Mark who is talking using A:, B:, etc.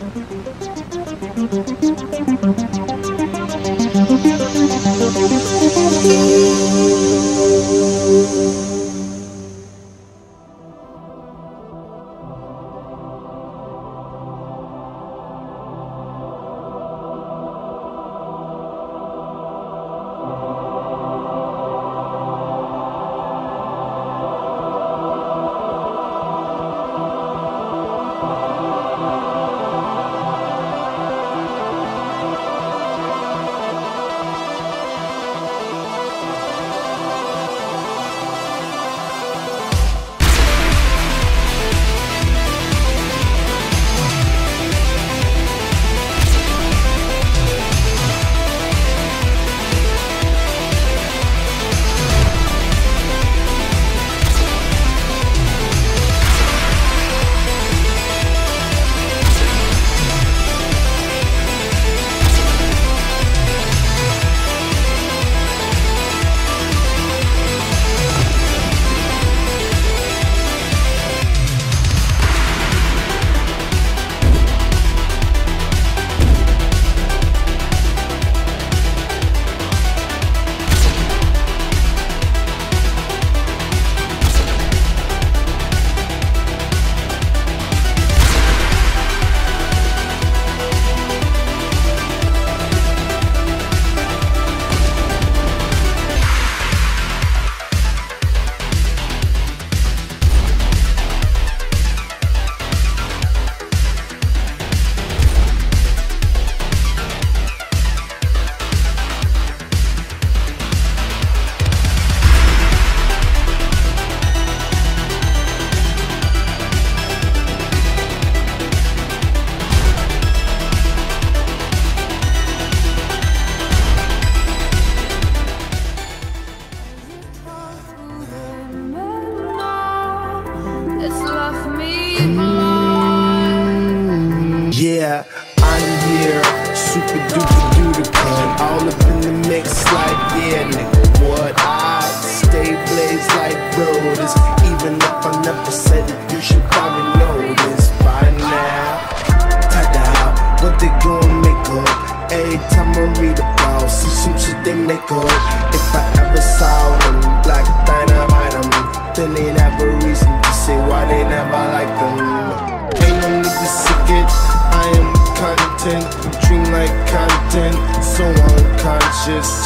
A: Yeah, I'm here, super duper duper cut, all up in the mix like, yeah, nigga, what? I stay blaze like brothers, even if I never said it, you should probably know this by now. Tada, what they gon' make up? Every time I read about, see some shit they make up. If I ever saw them black dynamite them, then they'd have a reason to say why they never like them. Ain't no need to sick it, I am content, dream like content, so unconscious.